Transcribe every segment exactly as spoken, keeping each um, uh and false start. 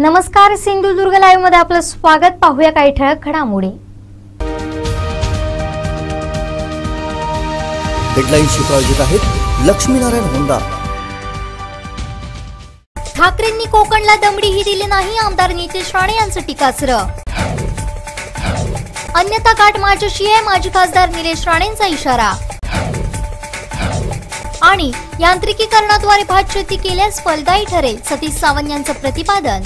नमस्कार, सिंधुदुर्ग लाईव्ह मध्ये आपलं स्वागत। पाहूया काही ठळक घडामोडी। हेडलाईन्सची प्रायोजक आहेत लक्ष्मीनारायण होंडा। ठाकरेंनी कोकणला दमडीही दिली नाही, आमदार नितेश राणे यांचं टीकास्त्र। अन्यथा गाठ माझ्याशी आहे, माजी खासदार निलेश राणेंचा इशारा। आणि यांत्रिकीकरणाद्वारे भात शेती केल्यास फलदायी ठरेल, सतीश सावंत यांचं प्रतिपादन।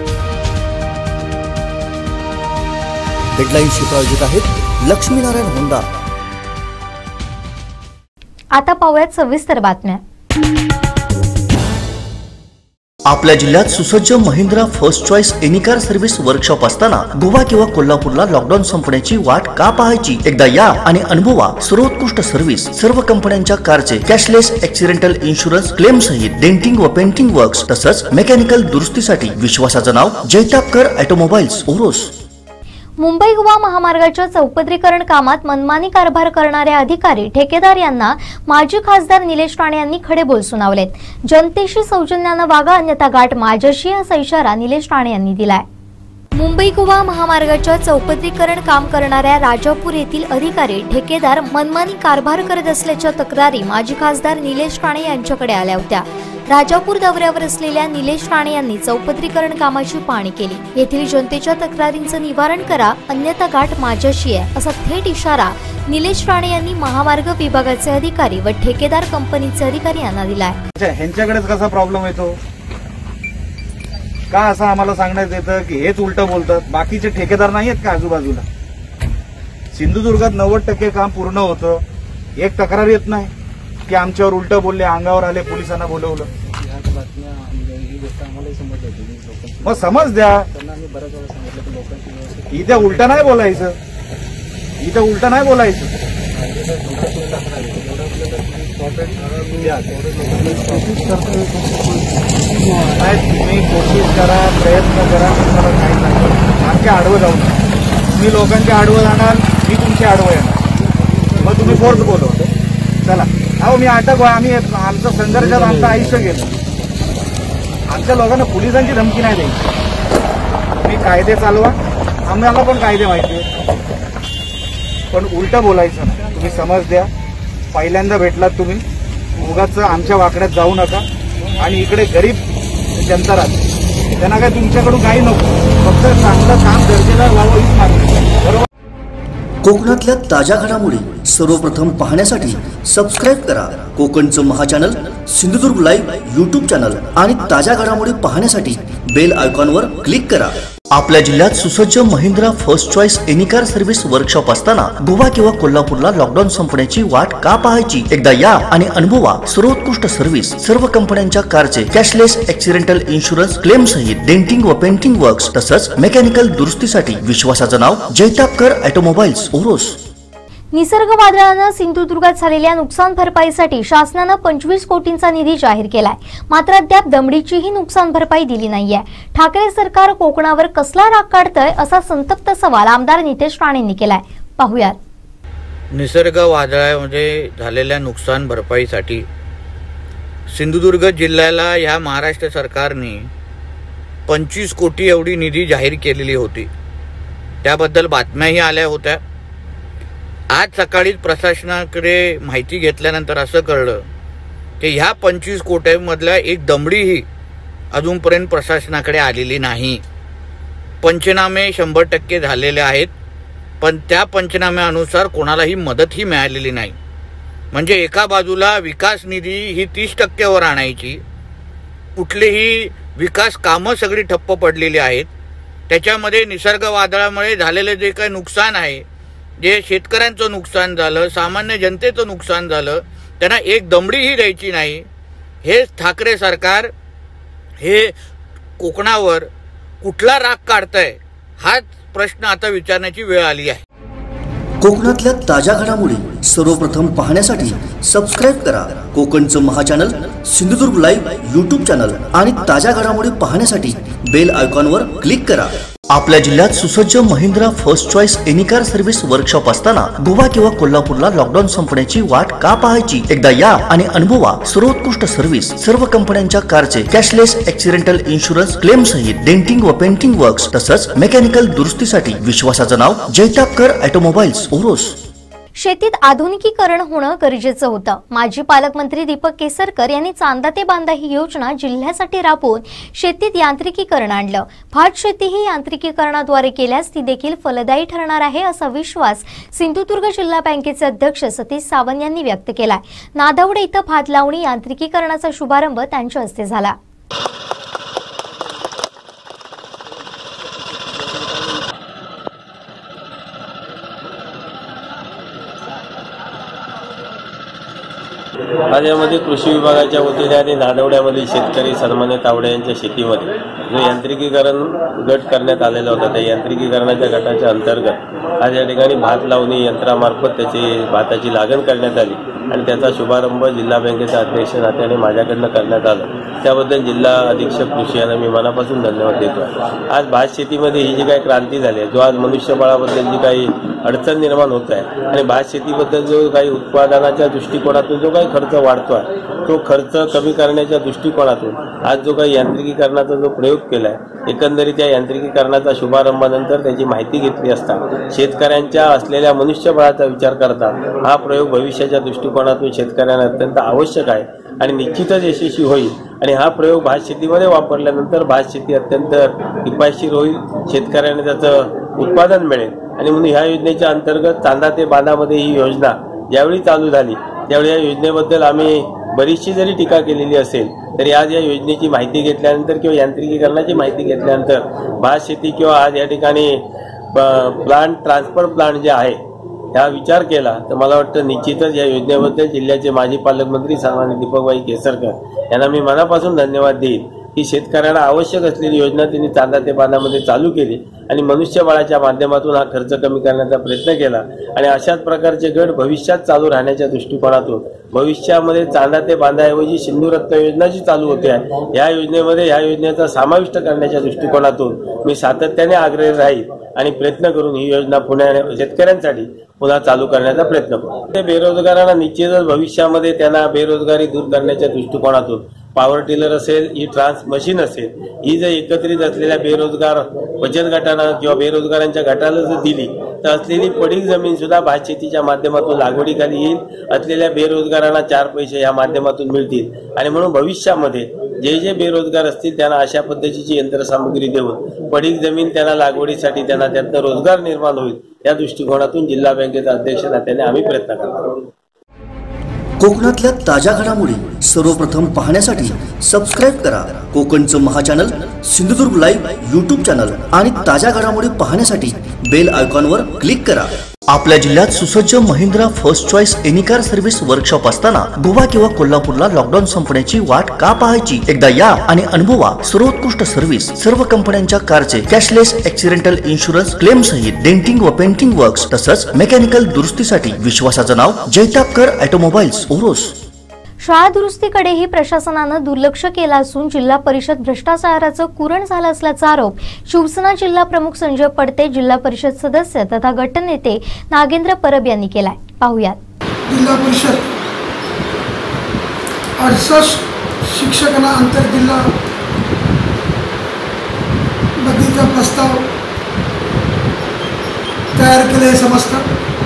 हेडलाईन्सची प्रायोजक आहेत लक्ष्मीनारायण होंडा। आता पाहूयात सविस्तर बातम्या। आपल्या जिल्ह्यात सुसज्ज Mahindra first choice any car service workshop असताना गोवा किंवा कोल्हापूरला लॉकडाऊन संपण्याची वाट का पाहायची? एकदा या आणि अनुभवा सर्वोत्कृष्ट सर्व्हिस। सर्व कंपन्यांच्या कारचे कॅशलेस ऍक्सिडेंटल इन्शुरन्स क्लेम सहित डेंटिंग व पेंटिंग वर्क्स तसंच मेकॅनिकल दुरुस्तीसाठी विश्वासाचं नाव जैतापकर ऑटोमोबाईल्स ओरोस। मुंबई गोवा महामार्गाच्या चौपदरीकरण कामात मनमानी कारभार करणारे अधिकारी ठेकेदार यांना माजी खासदार निलेश राणे यांनी खडेबोल सुनावलेत। जनतेशी सौजन्याने वागा, अन्यथा गाठ माझ्याशी असा इशारा निलेश राणे यांनी दिलाय। मुंबई गोवा महामार्गाच्या चौपदरीकरण काम करणाऱ्या राजापूर येथील अधिकारी ठेकेदार मनमानी कारभार करत असल्याच्या तक्रारी माजी खासदार निलेश राणे यांच्याकडे आल्या होत्या। राजापूर दौऱ्यावर असलेल्या निलेश राणे यांनी चौपदरीकरण कामाची पाहणी केली। येथील जनतेच्या तक्रारींचं निवारण करा, अन्यथा गाठ माझ्याशी आहे असा थेट इशारा निलेश राणे यांनी महामार्ग विभागाचे अधिकारी व ठेकेदार कंपनीचे अधिकारी यांना दिलाय। ह्यांच्याकडेच कसा प्रॉब्लेम येतो का असं आम्हाला सांगण्यात येतं की हेच उलट बोलतात, बाकीचे ठेकेदार नाही आहेत का आजूबाजूला? सिंधुदुर्गात नव्वद टक्के काम पूर्ण होतं, एक तक्रार येत नाही की आमच्यावर उलट बोलले, अंगावर आले, पोलिसांना बोलवलं। मग समज द्या, इथे उलट नाही बोलायचं, इथे उलट नाही बोलायचं। तुम्ही कोशिश करा, प्रयत्न करा, तुम्हाला काही नाही, आमच्या आडवं जाऊ नका। तुम्ही लोकांच्या आडवं जाणार, मी तुमच्या आडवं येणार, मग तुम्ही फोर्स बोलव। चला, अहो मी अटक व्हा, आम्ही आमचं संघर्षात आमचं आयुष्य गेलं। आमच्या लोकांना पोलिसांची धमकी नाही द्यायची। तुम्ही कायदे चालवा, आम्हाला पण कायदे माहिती आहे, पण उलट बोलायचं नाही। तुम्ही समज द्या, पहिल्यांदा भेटलात तुम्ही, उगाच आमच्या वाकड्यात जाऊ नका। आणि इकडे गरीब जनता राहते, त्यांना काय तुमच्याकडून काही नको, फक्त चांगलं काम दर्जेदार व्हावं हीच मागणी, बरोबर? कोकणातल्या ताज्या घडामोडी सर्वप्रथम पाहण्यासाठी सबस्क्राईब करा कोकणचं महाचॅनल सिंधुदुर्ग लाईव्ह यूट्यूब चॅनल आणि ताज्या घडामोडी पाहण्यासाठी बेल आयकॉनवर क्लिक करा। आपल्या जिल्ह्यात सुसज्ज Mahindra first choice any car service workshop असताना गोवा किंवा कोल्हापूरला लॉकडाऊन संपण्याची वाट का पाहायची? एकदा या आणि अनुभवा सर्वोत्कृष्ट सर्व्हिस। सर्व कंपन्यांच्या कारचे कॅशलेस ऍक्सिडेंटल इन्शुरन्स क्लेम सहित डेंटिंग व पेंटिंग वर्क्स तसंच मेकॅनिकल दुरुस्तीसाठी विश्वासाचं नाव जैतापकर ऑटोमोबाईल्स ओरोस। निसर्ग वादळानं सिंधुदुर्गात झालेल्या नुकसान भरपाईसाठी शासनानं पंचवीस कोटींचा निधी जाहीर केलाय, मात्र अद्याप दमडीचीही नुकसान भरपाई दिली नाहीये। ठाकरे सरकार कोकणावर कसला राग काढतंय असा संतप्त सवाल आमदार नितेश राणेंनी केलाय। पाहूयात। निसर्ग वादळामध्ये झालेल्या नुकसान भरपाईसाठी सिंधुदुर्ग जिल्ह्याला या महाराष्ट्र सरकारने पंचवीस कोटी एवढी निधी जाहीर केलेली होती। त्याबद्दल बातम्याही आल्या होत्या। आज सकाळीच प्रशासनाकडे माहिती घेतल्यानंतर असं कळलं की ह्या पंचवीस कोटीमधल्या एक दमडीही अजूनपर्यंत प्रशासनाकडे आलेली नाही। पंचनामे शंभर टक्के झालेले आहेत, पण त्या पंचनाम्यानुसार कोणालाही मदतही मिळालेली नाही। म्हणजे एका बाजूला विकास निधी ही तीस टक्क्यावर आणायची, कुठलीही विकास कामं सगळी ठप्प पडलेली आहेत। त्याच्यामध्ये निसर्ग वादळामुळे झालेले जे काही नुकसान आहे, जे शेतकऱ्यांचं नुकसान झालं, सामान्य जनतेचं नुकसान झालं, त्यांना एक दमडीही द्यायची नाही। हे ठाकरे सरकार हे कोकणावर कुठला राग काढतंय हाच प्रश्न आता विचारण्याची वेळ आली आहे। कोकणातल्या ताज्या घडामोडी सर्वप्रथम पाहण्यासाठी सबस्क्राईब करा कोकणचं महाचॅनल सिंधुदुर्ग लाईव्ह यूट्यूब चॅनल आणि ताज्या घडामोडी पाहण्यासाठी बेल आयकॉनवर क्लिक करा। आपल्या जिल्ह्यात सुसज्ज Mahindra first choice any car service workshop असताना गोवा किंवा कोल्हापूरला लॉकडाऊन संपण्याची वाट का पाहायची? एकदा या आणि अनुभवा सर्वोत्कृष्ट सर्व्हिस। सर्व कंपन्यांच्या कारचे कॅशलेस ॲक्सिडेंटल इन्शुरन्स क्लेम सहित डेंटिंग व पेंटिंग वर्क्स तसंच मेकॅनिकल दुरुस्तीसाठी विश्वासाचं नाव जैतापकर ऑटोमोबाईल्स ओरोस। शेतीत आधुनिकीकरण होणं गरजेचं होतं। माजी पालकमंत्री दीपक केसरकर यांनी चांदा ते बांधा ही योजना जिल्ह्यासाठी राबवून शेतीत यांत्रिकीकरण आणलं। भात शेती ही यांत्रिकीकरणाद्वारे केल्यास ती देखील फलदायी ठरणार आहे असा विश्वास सिंधुदुर्ग जिल्हा बँकेचे अध्यक्ष सतीश सावंत यांनी व्यक्त केलाय। नादवडे इथं भात लावणी यांत्रिकीकरणाचा शुभारंभ त्यांच्या हस्ते झाला। राज्यामध्ये कृषी विभागाच्या वतीने आणि नादवड्यामधील शेतकरी सन्मान्य तावडे यांच्या शेतीमध्ये जो यांत्रिकीकरण गट करण्यात आलेला होता त्या यांत्रिकीकरणाच्या गटाच्या अंतर्गत आज या ठिकाणी भात लावणी यंत्रामार्फत त्याची भाताची लागण करण्यात आली आणि त्याचा शुभारंभ जिल्हा बँकेच्या अध्यक्ष नात्याने माझ्याकडनं करण्यात आला। त्याबद्दल जिल्हा अधीक्षक कृषी यांना मी मनापासून धन्यवाद देतो। आज भात शेतीमध्ये ही जी काही क्रांती झाली आहे, जो आज मनुष्यबळाबद्दल जी काही अडचण निर्माण होत आहे आणि भात शेतीबद्दल जो काही उत्पादनाच्या दृष्टिकोनातून जो काही खर्च वाढतो आहे तो खर्च कमी करण्याच्या दृष्टिकोनातून आज जो काही यांत्रिकीकरणाचा जो प्रयोग केला आहे, एकंदरीत या यांत्रिकीकरणाचा शुभारंभानंतर त्याची माहिती घेतली असता शेतकऱ्यांच्या असलेल्या मनुष्यबळाचा विचार करता हा प्रयोग भविष्याच्या दृष्टिकोनातून शेतकऱ्यांना अत्यंत आवश्यक आहे आणि निश्चितच यशस्वी होईल आणि हा प्रयोग भात शेतीमध्ये वापरल्यानंतर भात शेती अत्यंत किफायतशीर होईल, शेतकऱ्यांना त्याचं उत्पादन मिळेल आणि म्हणून ह्या योजनेच्या अंतर्गत चांदा ते बांधामध्ये ही योजना ज्यावेळी चालू झाली त्यावेळी या योजनेबद्दल आम्ही बरीचशी जरी टीका केलेली असेल तरी आज या योजनेची माहिती घेतल्यानंतर किंवा यांत्रिकीकरणाची माहिती घेतल्यानंतर भात शेती किंवा आज या ठिकाणी प्लांट ट्रान्सफर प्लांट जे आहे ह्या विचार केला तर मला वाटतं निश्चितच या योजनेबद्दल जिल्ह्याचे माजी पालकमंत्री सन्माननीय दीपकभाई केसरकर यांना मी मनापासून धन्यवाद देईन की शेतकऱ्यांना आवश्यक असलेली योजना त्यांनी चांदा ते बांधामध्ये चालू केली आणि मनुष्यबळाच्या माध्यमातून हा खर्च कमी करण्याचा प्रयत्न केला आणि अशाच प्रकारचे गट भविष्यात चालू राहण्याच्या दृष्टिकोनातून भविष्यामध्ये चांदा ते बांधाऐवजी सिंधू रत्न योजना जी चालू होते आहे या योजनेमध्ये या योजनेचा समाविष्ट करण्याच्या दृष्टिकोनातून मी सातत्याने आग्रही राहील आणि प्रयत्न करून ही योजना पुन्हा शेतकऱ्यांसाठी पुन्हा चालू करण्याचा प्रयत्न करू। ते बेरोजगारांना निश्चितच भविष्यामध्ये त्यांना बेरोजगारी दूर करण्याच्या दृष्टिकोनातून पॉवर टिलर असेल, ही ट्रान्स मशीन असेल, ही जर एकत्रित असलेल्या बेरोजगार बचत गटांना किंवा बेरोजगारांच्या गटाला जर दिली तर असलेली पडीक जमीन सुद्धा भात शेतीच्या माध्यमातून लागवडीखाली येईल, असलेल्या बेरोजगारांना चार पैसे या माध्यमातून मिळतील आणि म्हणून भविष्यामध्ये जे जे बेरोजगार असतील त्यांना अशा पद्धतीची यंत्रसामुग्री देऊन पडीक जमीन त्यांना लागवडीसाठी त्यांना त्यातनं रोजगार निर्माण होईल या दृष्टिकोनातून जिल्हा बँकेचा अध्यक्ष नात्याने आम्ही प्रयत्न करतो। कोकणातल्या ताज्या घडामोडी सर्वप्रथम पाहण्यासाठी सबस्क्राईब करा कोकणचं महाचॅनल सिंधुदुर्ग लाईव्ह यूट्यूब चॅनल आणि ताज्या घडामोडी पाहण्यासाठी बेल आयकॉनवर क्लिक करा। आपल्या जिल्ह्यात सुसज्ज Mahindra first choice any car service workshop असताना गोवा किंवा कोल्हापूरला लॉकडाऊन संपण्याची वाट का पाहायची? एकदा या आणि अनुभवा सर्वोत्कृष्ट सर्व्हिस। सर्व कंपन्यांच्या कारचे कॅशलेस ॲक्सिडेंटल इन्शुरन्स क्लेम सहित डेंटिंग व पेंटिंग वर्क्स तसंच मेकॅनिकल दुरुस्तीसाठी विश्वासाचं नाव जैतापकर ऑटोमोबाईल्स ओरोस। शाळा दुरुस्तीकडेही प्रशासनानं दुर्लक्ष केलं असून जिल्हा परिषद भ्रष्टाचाराचं कुरण झालं असल्याचा आरोप शिवसेना जिल्हा प्रमुख संजय पडते, जिल्हा परिषद सदस्य तथा गटनेते नागेंद्र परब यांनी केलाय। पाहूयात। जिल्हा परिषद अडुसष्ट शिक्षकांना आंतरजिल्हा बदलीचा प्रस्ताव तयार केले समजतं।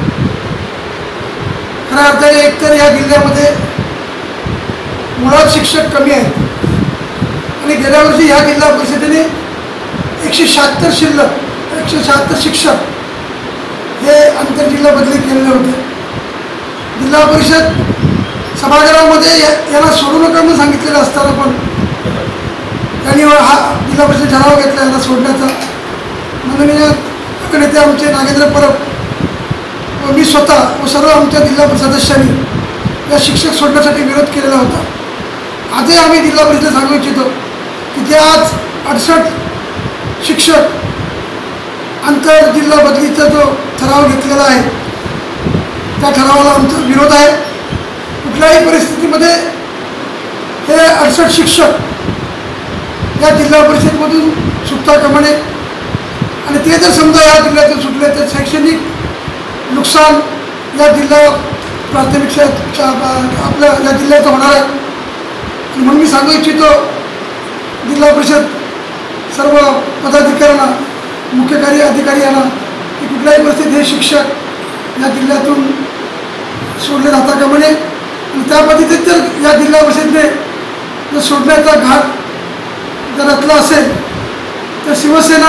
खऱ्या अर्थाने एकतर या जिल्ह्यामध्ये मुळात शिक्षक कमी आहेत आणि गेल्या वर्षी ह्या जिल्हा परिषदेने एकशे शहात्तर शिल्लक एकशे शहात्तर शिक्षक हे आंतरजिल्हा बदली केलेले होते। जिल्हा परिषद सभागृहामध्ये याला सोडू नका म्हणून सांगितलेलं असताना पण त्यांनी हा जिल्हा परिषद ठराव घेतला याला सोडण्याचा। माननीय नेते आमचे नागेंद्र परब व मी स्वतः व सर्व आमच्या जिल्हा परिषद सदस्यांनी या शिक्षक सोडण्यासाठी विरोध केलेला होता। आजही आम्ही जिल्हा परिषद सांगू इच्छितो की जे आज अडुसष्ट शिक्षक आंतरजिल्हा बदलीचा जो ठराव घेतलेला आहे त्या ठरावाला आमचा विरोध आहे कुठल्याही परिस्थितीमध्ये हे अडसष्ट शिक्षक या जिल्हा परिषदेमधून सुटता कामा नये आणि ते जर समजा या जिल्ह्यातून सुटले तर शैक्षणिक नुकसान या जिल्हा प्राथमिक शाळेच्या आपल्या या जिल्ह्याचं होणार आहे. आणि म्हणून मी सांगू इच्छितो जिल्हा परिषद सर्व पदाधिकाऱ्यांना मुख्य कार्य अधिकारी यांना की कुठल्याही परिस्थितीत हे शिक्षक या जिल्ह्यातून सोडले जाता कामा नये आणि त्या पद्धतीत जर या जिल्हा परिषदेने जर सोडण्याचा घाट जर रचला असेल तर शिवसेना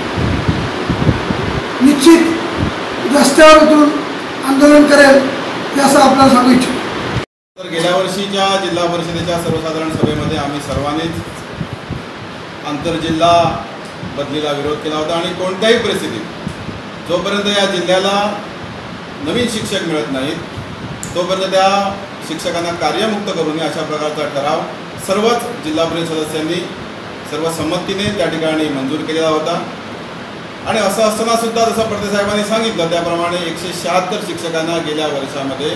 निश्चित रस्त्यावर उतरून आंदोलन करेल हे असं आपल्याला सांगू इच्छितो. तर गेल्या वर्षीच्या जिल्हा परिषदेच्या सर्वसाधारण सभेमध्ये आम्ही सर्वांनीच आंतरजिल्हा बदलीला विरोध केला होता आणि कोणत्याही परिस्थितीत जोपर्यंत या जिल्ह्याला नवीन शिक्षक मिळत नाहीत तोपर्यंत त्या शिक्षकांना कार्यमुक्त करू नये अशा प्रकारचा ठराव सर्वच जिल्हा परिषद सदस्यांनी सर्वसंमतीने त्या ठिकाणी मंजूर केलेला होता. आणि असं असताना सुद्धा जसं पडतेसाहेबांनी सांगितलं त्याप्रमाणे एकशे शहात्तर शिक्षकांना गेल्या वर्षामध्ये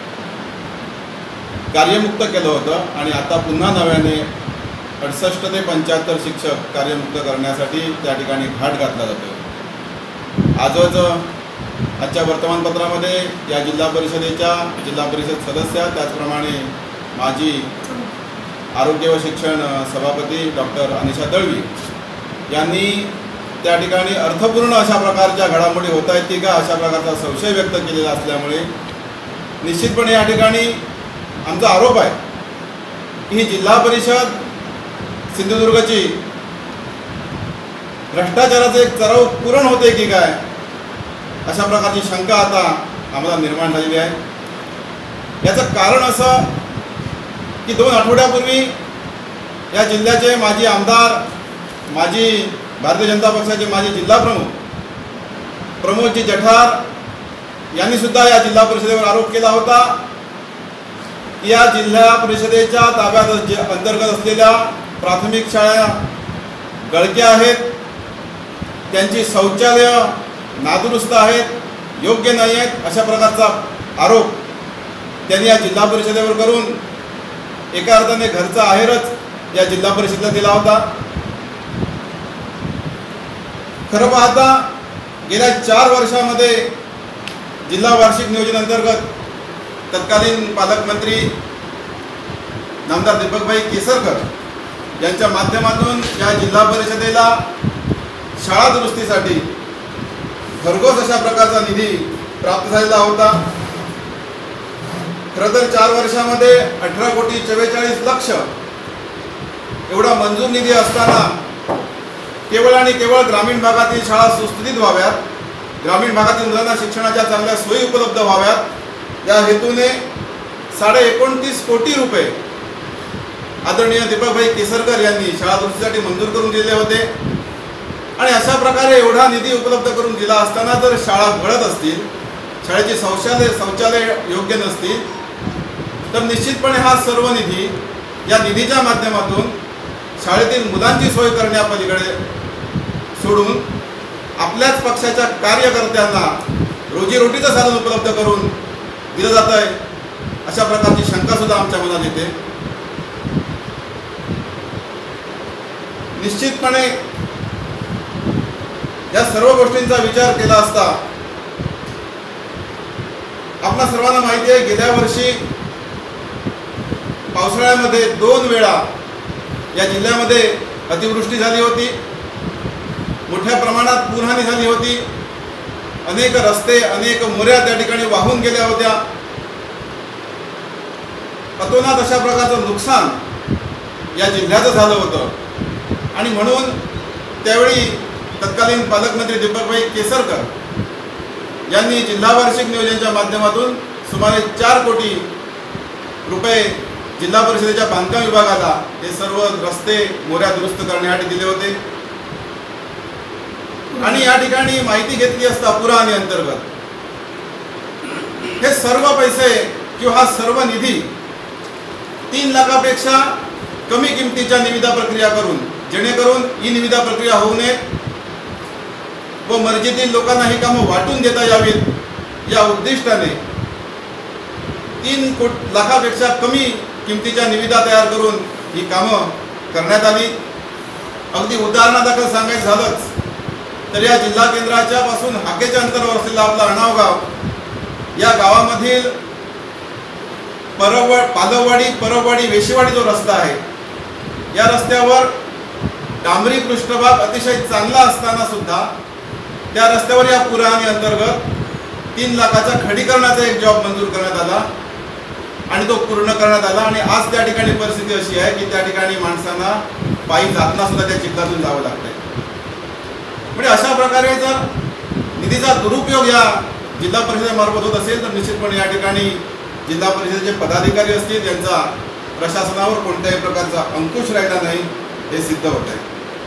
कार्यमुक्त केलं होतं आणि आता पुन्हा नव्याने अडसष्ट ते पंच्याहत्तर शिक्षक कार्यमुक्त करण्यासाठी त्या ठिकाणी घाट घातला जातो. आजच आजच्या वर्तमानपत्रामध्ये या जिल्हा परिषदेच्या जिल्हा परिषद सदस्या त्याचप्रमाणे माजी आरोग्य व शिक्षण सभापती डॉक्टर अनिशा दळवी यांनी त्या ठिकाणी अर्थपूर्ण अशा प्रकारच्या घडामोडी होत आहेत की का अशा प्रकारचा संशय व्यक्त केलेला असल्यामुळे निश्चितपणे या ठिकाणी आमचा आरोप आहे की ही जिल्हा परिषद सिंधुदुर्गची भ्रष्टाचाराचं एक चरव पूर्ण होते की काय अशा प्रकारची शंका आता आम्हाला निर्माण झालेली आहे. याचं कारण असं की दोन आठवड्यापूर्वी या जिल्ह्याचे माजी आमदार माजी भारतीय जनता पक्षाचे माजी जिल्हा प्रमुख प्रमोदजी जठार यांनी सुद्धा या जिल्हा परिषदेवर आरोप केला होता की या जिल्हा परिषदेच्या ताब्यात जे अंतर्गत असलेल्या प्राथमिक शाळा गळक्या आहेत, त्यांची शौचालय नादुरुस्त आहेत, योग्य नाही आहेत अशा प्रकारचा आरोप त्यांनी या जिल्हा परिषदेवर करून एका अर्थाने घरचा आहेरच या जिल्हा परिषदेला दिला होता. खरं पाहता गेल्या चार वर्षामध्ये जिल्हा वार्षिक नियोजन अंतर्गत तत्कालीन पालकमंत्री नामदार दीपकभाई केसरकर यांच्या माध्यमातून या जिल्हा परिषदेला शाळा दुरुस्तीसाठी भरघोस अशा प्रकारचा निधी प्राप्त झालेला होता. खरं तर चार वर्षामध्ये अठरा कोटी चव्वेचाळीस लक्ष एवढा मंजूर निधी असताना केवळ आणि केवळ ग्रामीण भागातील शाळा सुस्थितीत व्हाव्यात, ग्रामीण भागातील मुलांना शिक्षणाच्या चांगल्या सोयी उपलब्ध व्हाव्यात या हेतूने साडे एकोणतीस कोटी रुपये आदरणीय दीपकभाई केसरकर यांनी शाळा दुरुस्तीसाठी मंजूर करून दिले होते. आणि अशा प्रकारे एवढा निधी उपलब्ध करून दिला असताना जर शाळा गळत असतील, शाळेची शौचालय शौचालय योग्य नसतील तर निश्चितपणे हा सर्व निधी या निधीच्या माध्यमातून शाळेतील मुलांची सोय करण्यापलीकडे सोडून आपल्याच पक्षाच्या कार्यकर्त्यांना रोजीरोटीचं साधन उपलब्ध करून दिलं जात आहे अशा प्रकारची शंका सुद्धा आमच्या मनात येते. निश्चितपणे या सर्व गोष्टींचा विचार केला असता आपल्या सर्वांना माहिती आहे गेल्या वर्षी पावसाळ्यामध्ये दोन वेळा या जिल्ह्यामध्ये अतिवृष्टी झाली होती, मोठ्या प्रमाणात पूरहानी झाली होती, अनेक रस्ते अनेक मोऱ्या त्या ठिकाणी वाहून गेल्या होत्या. अतोनात अशा प्रकारचं नुकसान या जिल्ह्याचं झालं होतं आणि म्हणून त्यावेळी तत्कालीन पालकमंत्री दीपकभाई केसरकर यांनी जिल्हा वार्षिक नियोजनाच्या माध्यमातून सुमारे चार कोटी रुपये जिल्हा परिषदेच्या बांधकाम विभागाला हे सर्व रस्ते मोऱ्या दुरुस्त करण्यासाठी दिले होते. आणि या ठिकाणी माहिती घेतली असता पुरहानी अंतर्गत हे सर्व पैसे किंवा हा सर्व निधी तीन लाखापेक्षा कमी किमतीच्या निविदा प्रक्रिया करून जेणेकरून ही निविदा प्रक्रिया होऊ नये व मर्जीतील लोकांना ही कामं वाटून देता यावीत या उद्दिष्टाने तीन कोट लाखापेक्षा कमी किमतीच्या निविदा तयार करून ही कामं करण्यात आली। अगदी उदाहरणादाखल सांगायचं झालंच तर या जिल्हा केंद्राच्या पासून हाकेच्या अंतरावर असलेला आपला अणाव गाव या गावामधील परवड पालववाडी परववाडी वेशीवाडी जो रस्ता आहे या रस्त्यावर डांबरी पृष्ठभाग अतिशय चांगला असताना सुद्धा त्या रस्त्यावर या पुरहानी अंतर्गत तीन लाखाचा खडीकरणाचा एक जॉब मंजूर करण्यात आला आणि तो पूर्ण करण्यात आला आणि आज त्या ठिकाणी परिस्थिती अशी आहे की त्या ठिकाणी माणसांना पायी जाताना सुद्धा त्या चिखलातून जावं लागतंय। म्हणजे अशा प्रकारे जर निधीचा दुरुपयोग या जिल्हा परिषदेमार्फत होत असेल तर निश्चितपणे या ठिकाणी जिल्हा परिषदेचे पदाधिकारी असतील यांचा प्रशासनावर कोणत्याही प्रकारचा अंकुश राहिला नाही हे सिद्ध होत आहे।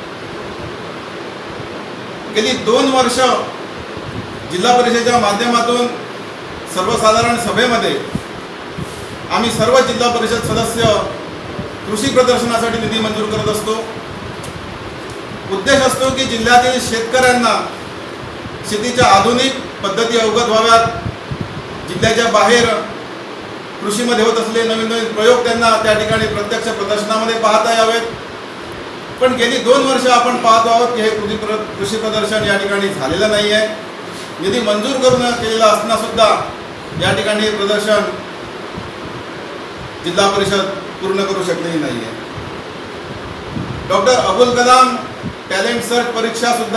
गेली दोन वर्ष जिल्हा परिषदेच्या माध्यमातून सर्वसाधारण सभेमध्ये आम्ही सर्व जिल्हा परिषद सदस्य कृषी प्रदर्शनासाठी निधी मंजूर करत असतो। उद्देश असतो की जिल्ह्यातील शेतकऱ्यांना शेतीच्या आधुनिक पद्धती अवगत व्हाव्यात, जिल्ह्याच्या बाहेर कृषीमध्ये होत असलेले नवीन नवीन प्रयोग त्यांना त्या ठिकाणी प्रत्यक्ष प्रदर्शनामध्ये पाहता यावेत। पण गेली दोन वर्ष आपण पाहतो आहोत की हे कृषी प्र कृषी प्रदर्शन या ठिकाणी झालेलं नाही आहे। निधी मंजूर करून केलेला असताना सुद्धा या ठिकाणी हे प्रदर्शन जिल्हा परिषद पूर्ण करू शकलेली नाही आहे। Doctor Abul Kalam talent search परीक्षा सुद्धा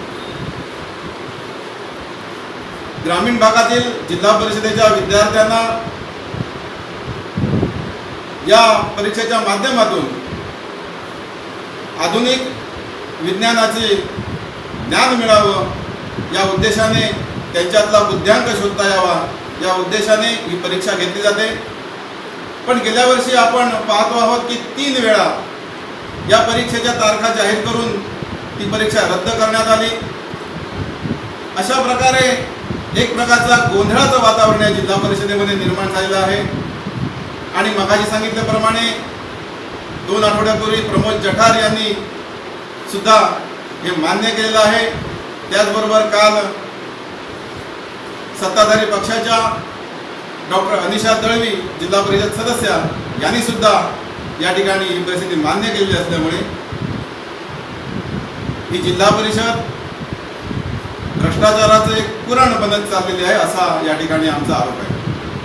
ग्रामीण भागातील जिल्हा परिषदेच्या विद्यार्थ्यांना या परीक्षेच्या माध्यमातून आधुनिक विज्ञानाचे ज्ञान मिळावं या उद्देशाने त्यांच्यातला बुद्ध्यांक शोधता यावा या उद्देशाने ही परीक्षा घेतली जाते। पण गेल्या वर्षी आपण पाहतो आहोत की तीन वेळा या परीक्षेच्या तारखा जाहीर करून ती परीक्षा रद्द करण्यात आली। अशा प्रकारे एक प्रकारचा गोंधळाचं वातावरण या जिल्हा परिषदेमध्ये निर्माण झालेलं आहे आणि मगाशी सांगितल्याप्रमाणे दोन आठवड्यापूर्वी प्रमोद जठार यांनी सुद्धा हे मान्य केलेलं आहे। त्याचबरोबर काल सत्ताधारी पक्षाच्या डॉक्टर अनिशा दळवी जिल्हा परिषद सदस्य यांनी सुद्धा या ठिकाणी ही परिस्थिती मान्य केलेली असल्यामुळे ही जिल्हा परिषद भ्रष्टाचाराचे एक पुराण बनत चाललेली आहे असा या ठिकाणी आमचा आरोप आहे।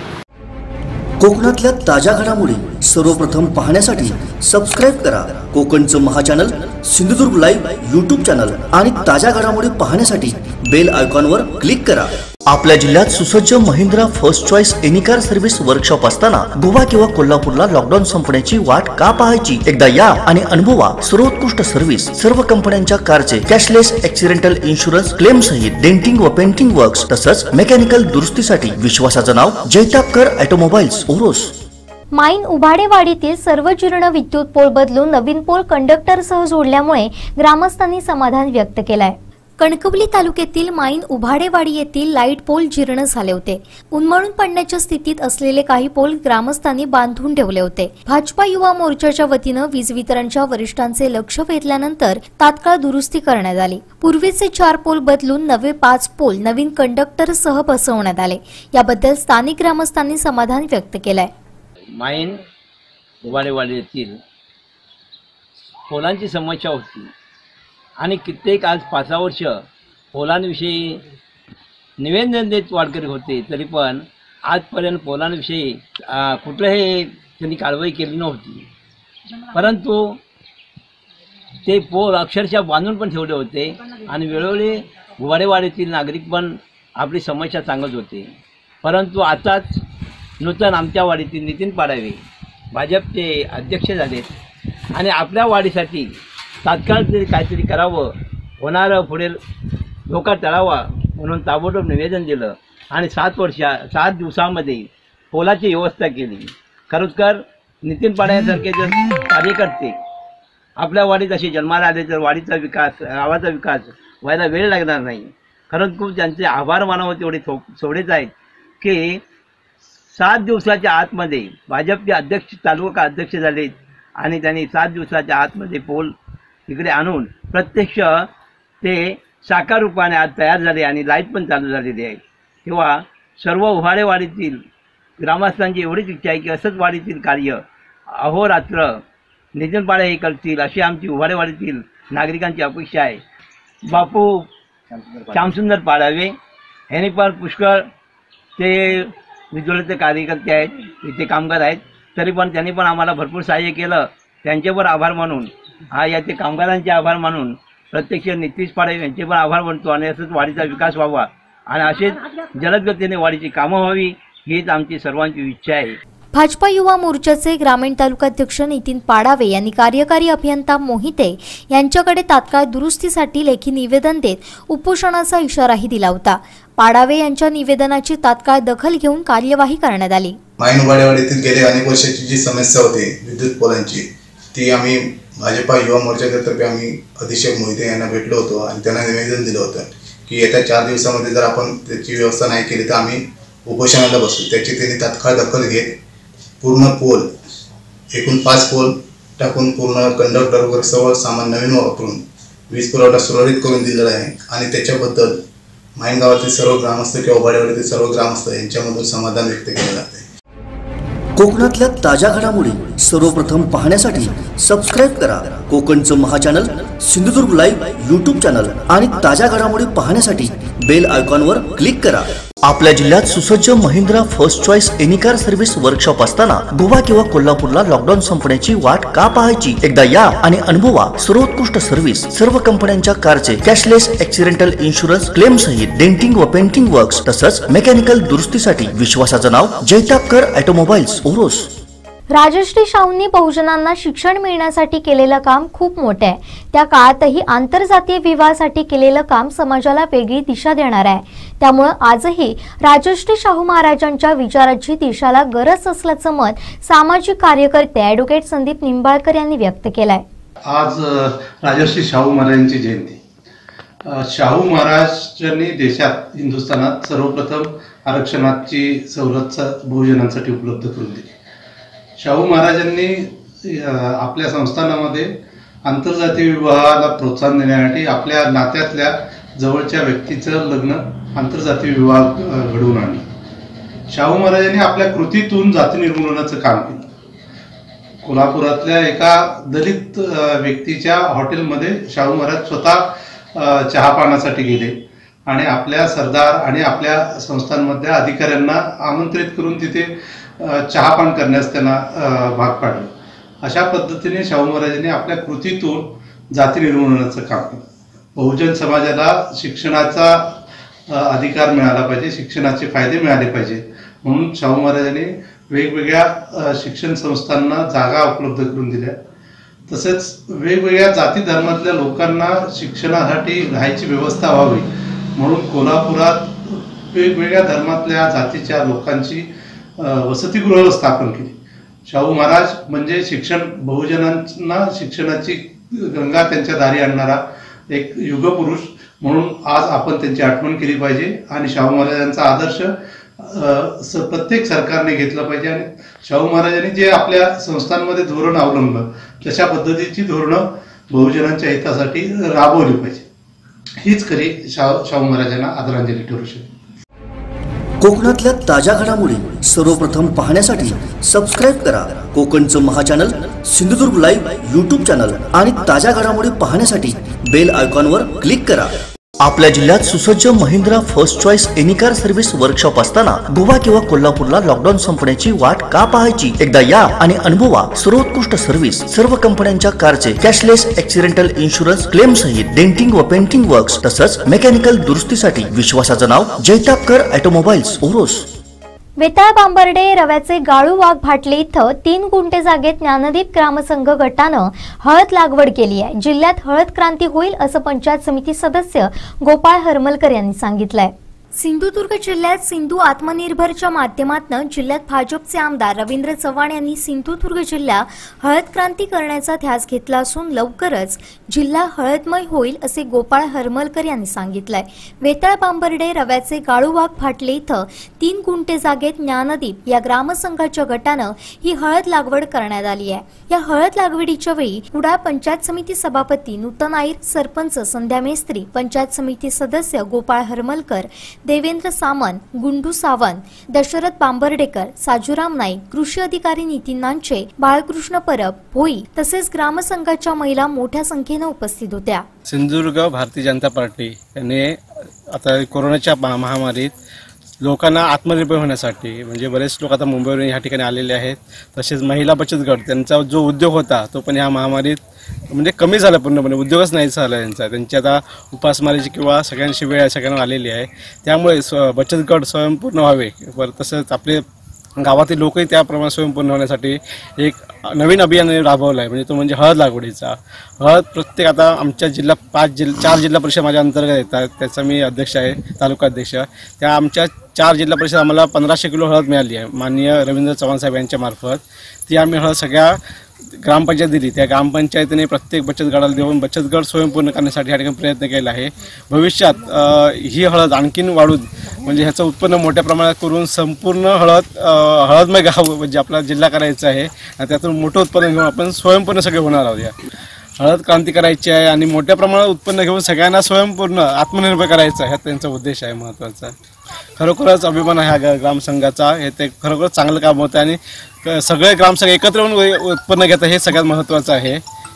कोकणातल्या ताज्या घडामोडी सर्वप्रथम पाहण्यासाठी सबस्क्राईब करा कोकणचं महाचॅनल सिंधुदुर्ग लाईव्ह यूट्यूब चॅनल आणि ताज्या घडामोडी पाहण्यासाठी बेल आयकॉनवर क्लिक करा। आपल्या जिल्ह्यात सुसज्ज Mahindra first choice any car service workshop असताना गोवा किंवा कोल्हापूरला लॉकडाऊन संपण्याची वाट का पाहायची? एकदा या आणि अनुभवा सर्वोत्कृष्ट सर्व्हिस। सर्व कंपन्यांच्या कारचे कॅशलेस ऍक्सिडेंटल इन्शुरन्स क्लेम सहित डेंटिंग व पेंटिंग वर्क्स तसंच मेकॅनिकल दुरुस्तीसाठी विश्वासाचं नाव जैतापकर ऑटोमोबाईल्स ओरोस। माईन उभाडेवाडीतील सर्व जीर्ण विद्युत पोल बदलून नवीन पोल कंडक्टरसह जोडल्यामुळे ग्रामस्थांनी समाधान व्यक्त केलंय। कणकवली तालुक्यातील माईन उभाडेवाडी येथील लाईट पोल जीर्ण झाले होते। उन्मळून पडण्याच्या स्थितीत असलेले काही पोल ग्रामस्थांनी बांधून ठेवले होते। भाजपा युवा मोर्चाच्या वतीनं वीज वितरणच्या वरिष्ठांचे लक्ष वेधल्यानंतर तात्काळ दुरुस्ती करण्यात आली। पूर्वीचे चार पोल बदलून नवे पाच पोल नवीन कंडक्टरसह बसवण्यात आले। याबद्दल स्थानिक ग्रामस्थांनी समाधान व्यक्त केलंय। माईन उभाडेवाडी येथील पोलांची समस्या होती आणि कित्येक आज पाच वर्ष पोलांविषयी निवेदन देत वाढकरी होते, तरी पण आजपर्यंत पोलांविषयी कुठल्याही त्यांनी कारवाई केली नव्हती। परंतु ते पोल अक्षरशः बांधून पण ठेवले होते आणि वेळोवेळी उभाडेवाडीतील नागरिक पण आपली समस्या सांगत होते। परंतु आताच नूतन आमच्या वाडीतील नितीन पाडावे भाजपचे अध्यक्ष झालेत आणि आपल्या वाडीसाठी तात्काळ तरी काहीतरी करावं, होणारं पुढे धोका टळावा म्हणून ताबडतोब निवेदन दिलं आणि सात वर्षा सात दिवसामध्ये पोलाची व्यवस्था केली। खरोखर नितीन पाड्यासारखे जर कार्यकर्ते आपल्या वाडीत असे जन्माला आले तर वाडीचा विकास गावाचा विकास व्हायला वेळ लागणार नाही। खरोखर त्यांचे आभार मानावं तेवढे थो थोडेच आहेत की सात दिवसाच्या आतमध्ये भाजपचे अध्यक्ष तालुका अध्यक्ष झालेत आणि त्यांनी सात दिवसाच्या आतमध्ये पोल इकडे आणून प्रत्यक्ष ते साकार रूपाने आज तयार झाले आणि लाईट पण चालू झालेली आहे। तेव्हा सर्व उभाडेवाडीतील ग्रामस्थांची एवढीच इच्छा आहे की असंच वाडीतील कार्य अहोरात्र निजनपाडे हे करतील अशी आमची उभाडेवाडीतील नागरिकांची अपेक्षा आहे. बापू श्यामसुंदर पाडावे ह्यांनी पण पुष्कळ ते विज्वलचे कार्यकर्ते आहेत, इथे कामगार आहेत, तरी पण त्यांनी पण आम्हाला भरपूर सहाय्य केलं. त्यांच्यावर आभार मानून हा याचे कामगारांचे आभार मानून प्रत्यक्ष नितीश पाडे यांचे पण आभार मानतो आणि असंच वाडीचा विकास व्हावा आणि असेच जलदगतीने वाडीची कामं व्हावी हीच आमची सर्वांची इच्छा आहे. भाजपा युवा मोर्चाचे ग्रामीण तालुकाध्यक्ष नितीन पाडावे यांनी कार्यकारी अभियंता मोहिते यांच्याकडे तात्काळ दुरुस्तीसाठी लेखी निवेदन देत उपोषणाचा इशाराही दिला होता. पाडावे यांच्या निवेदनाची तात्काळ दखल घेऊन कार्यवाही करण्यात आली. मायनवाडेवाडीतील गेले अनेक वर्षाची जी समस्या होती विद्युत पोलांची, ती आम्ही भाजपा युवा मोर्चातर्फे आम्ही अधीक्षक मोहिते यांना भेटलो होतो आणि त्यांना निवेदन दिलं होतं की येत्या चार दिवसामध्ये जर आपण त्याची व्यवस्था नाही केली तर आम्ही उपोषणाला बसू. त्याची त्यांनी तात्काळ दखल घेत पूर्ण पोल एकूण पाच पोल टाकून पूर्ण कंडक्टर वगैरे सर्व सामान नवीन वापरून वीज पुरवठा सुरळीत करून दिलेला आहे आणि त्याच्याबद्दल माईन गावातील सर्व ग्रामस्थ किंवा वाडेवाडीतील सर्व ग्रामस्थ यांच्यामधून समाधान व्यक्त केले जाते. कोकणातल्या ताज्या घडामोडी सर्वप्रथम पाहण्यासाठी सबस्क्राईब करा कोकणचं महाचॅनल सिंधुदुर्ग लाईव्ह यूट्यूब चॅनल आणि ताज्या घडामोडी पाहण्यासाठी बेल आयकॉनवर क्लिक करा. आपल्या जिल्ह्यात सुसज्ज Mahindra first choice any car service workshop असताना गोवा किंवा कोल्हापूरला लॉकडाऊन संपण्याची वाट का पाहायची? एकदा या आणि अनुभवा सर्वोत्कृष्ट सर्व्हिस. सर्व कंपन्यांच्या कारचे कॅशलेस ॲक्सिडेंटल इन्शुरन्स क्लेम सहित डेंटिंग व पेंटिंग वर्क्स तसंच मेकॅनिकल दुरुस्तीसाठी विश्वासाचं नाव जैतापकर ऑटोमोबाईल्स ओरोस. राजश्री शाहूंनी बहुजनांना शिक्षण मिळण्यासाठी केलेलं काम खूप मोठं आहे. त्या काळातही आंतरजातीय विवाहासाठी केलेलं काम समाजाला वेगळी दिशा देणार आहे. त्यामुळे आजही राजश्री शाहू महाराजांच्या विचाराची दिशाला गरज असल्याचं मत सामाजिक कार्यकर्ते ॲडव्होकेट संदीप निंबाळकर यांनी व्यक्त केलंय. आज राजश्री शाहू महाराजांची जयंती. शाहू महाराजांनी देशात हिंदुस्थानात सर्वप्रथम आरक्षणाची सवलत बहुजनांसाठी उपलब्ध करून दिली. शाहू महाराजांनी आपल्या संस्थानामध्ये आंतरजातीय विवाहाला प्रोत्साहन देण्यासाठी आपल्या नात्यातल्या जवळच्या व्यक्तीचं लग्न आंतरजातीय विवाह घडवून आणलं. शाहू महाराजांनी आपल्या कृतीतून जाती निर्मूलनाचं काम केलं. कोल्हापुरातल्या एका दलित व्यक्तीच्या हॉटेलमध्ये शाहू महाराज स्वतः चहापानासाठी गेले आणि आपल्या सरदार आणि आपल्या संस्थांमधल्या अधिकाऱ्यांना आमंत्रित करून तिथे चहापान करण्यास त्यांना भाग पाडलं. अशा पद्धतीने शाहू महाराजांनी आपल्या कृतीतून जाती निर्मूलनाचं काम केलं. बहुजन समाजाला शिक्षणाचा अधिकार मिळाला पाहिजे, शिक्षणाचे फायदे मिळाले पाहिजे म्हणून शाहू महाराजांनी वेगवेगळ्या शिक्षण संस्थांना जागा उपलब्ध करून दिल्या. तसेच वेगवेगळ्या जाती धर्मातल्या लोकांना शिक्षणासाठी राहायची व्यवस्था व्हावी म्हणून कोल्हापुरात वेगवेगळ्या धर्मातल्या जातीच्या लोकांची वसतिगृह स्थापन केली. शाहू महाराज म्हणजे शिक्षण बहुजनांना शिक्षणाची गंगा त्यांच्या दारी आणणारा एक युगपुरुष म्हणून आज आपण त्यांची आठवण केली पाहिजे आणि शाहू महाराजांचा आदर्श प्रत्येक सरकारने घेतला पाहिजे आणि शाहू महाराजांनी जे आपल्या संस्थांमध्ये धोरण अवलंबलं तशा पद्धतीची धोरणं बहुजनांच्या हितासाठी राबवली पाहिजे. हीच खरी शाहू शाहू महाराजांना आदरांजली ठरू शकते. कोकणातल्या ताज्या घडामोडी सर्वप्रथम पाहण्यासाठी सबस्क्राईब करा कोकणचं महाचॅनल सिंधुदुर्ग लाईव्ह यूट्यूब चॅनल आणि ताज्या घडामोडी पाहण्यासाठी बेल आयकॉनवर क्लिक करा. आपल्या जिल्ह्यात सुसज्ज Mahindra first choice any car service workshop असताना गोवा किंवा कोल्हापूरला लॉकडाऊन संपण्याची वाट का पाहायची? एकदा या आणि अनुभवा सर्वोत्कृष्ट सर्व्हिस. सर्व कंपन्यांच्या कारचे कॅशलेस ॲक्सिडेंटल इन्शुरन्स क्लेम सहित डेंटिंग व पेंटिंग वर्क्स तसंच मेकॅनिकल दुरुस्तीसाठी विश्वासाचं नाव जैतापकर ऑटोमोबाईल्स ओरोस. वेताळ बांबर्डे रव्याचे गाळू वाघ भाटले इथं तीन गुंठे जागेत ज्ञानदीप ग्रामसंघ गटानं हळद लागवड केली आहे. जिल्ह्यात हळद क्रांती होईल असं पंचायत समिती सदस्य गोपाळ हरमलकर यांनी सांगितलंय. सिंधुदुर्ग जिल्ह्यात सिंधू आत्मनिर्भरच्या माध्यमातून जिल्ह्यात भाजपचे आमदार रवींद्र चव्हाण यांनी सिंधुदुर्ग जिल्हा हळद क्रांती करण्याचा ध्यास घेतला असून लवकरच जिल्हा हळदमय होईल असे गोपाळ हरमलकर यांनी सांगितलंय. वेताळ बांबर्डे रव्याचे गाळूवाघ फाटले इथं तीन गुंठे जागेत ज्ञानदीप या ग्रामसंघाच्या गटानं ही हळद लागवड करण्यात आली आहे. या हळद लागवडीच्या वेळी कुडाळ पंचायत समिती सभापती नूतन आईर, सरपंच संध्या मेस्त्री, पंचायत समिती सदस्य गोपाळ हरमलकर, देवेंद्र सामंत, गुंडू सावंत, दशरथ बांबर्डेकर, साजूराम नाईक, कृषी अधिकारी नितीन नांचे, बाळकृष्ण परब, भोई तसेच ग्रामसंघाच्या महिला मोठ्या संख्येने उपस्थित होत्या. सिंधुदुर्ग भारतीय जनता पार्टी यांनी आता कोरोनाच्या महामारीत लोकांना आत्मनिर्भर होण्यासाठी, म्हणजे बरेच लोक आता मुंबईवरून या ठिकाणी आलेले आहेत, तसेच महिला बचत गट त्यांचा जो उद्योग होता तो पण ह्या महामारीत म्हणजे कमी झाला, पूर्णपणे उद्योगच नाही झाला त्यांचा. त्यांची आता उपासमारीची किंवा सगळ्यांची वेळ सगळ्यांना आलेली आहे. त्यामुळे स्व बचत गट स्वयंपूर्ण व्हावे, तसंच आपले गावातील लोकही त्याप्रमाणे स्वयंपूर्ण होण्यासाठी एक नवीन अभियान राबवलं आहे, म्हणजे तो म्हणजे हळद लागवडीचा. हळद प्रत्येक आता आमच्या जिल्हा पाच जिल्हा चार जिल्हा परिषद माझ्या अंतर्गत येतात, त्याचा मी अध्यक्ष आहे, तालुका अध्यक्ष. त्या आमच्या चार जिल्हा परिषद आम्हाला पंधराशे किलो हळद मिळाली आहे माननीय रवींद्र चव्हाण साहेब यांच्या मार्फत. ती आम्ही हळद सगळ्या ग्रामपंचायत दिली. त्या ग्रामपंचायतीने प्रत्येक बचत गटाला देऊन बचत गट स्वयंपूर्ण करण्यासाठी या ठिकाणी प्रयत्न केला आहे. भविष्यात ही हळद आणखीन वाढून म्हणजे ह्याचं उत्पन्न मोठ्या प्रमाणात करून संपूर्ण हळद हळदमय गाव म्हणजे आपला जिल्हा करायचा आहे आणि त्यातून मोठं उत्पन्न घेऊन आपण स्वयंपूर्ण सगळे होणार आहोत. या हळद क्रांती करायची आहे आणि मोठ्या प्रमाणात उत्पन्न घेऊन सगळ्यांना स्वयंपूर्ण आत्मनिर्भर करायचं ह्या त्यांचा उद्देश आहे महत्त्वाचा. खरोखरच अभिमान आहे ह्या ग्रामसंघाचा. हे ते खरोखरच चांगलं काम होतं आणि सगळे ग्रामसंघ एकत्र येऊन उत्पन्न घेतात हे सगळ्यात महत्त्वाचं आहे.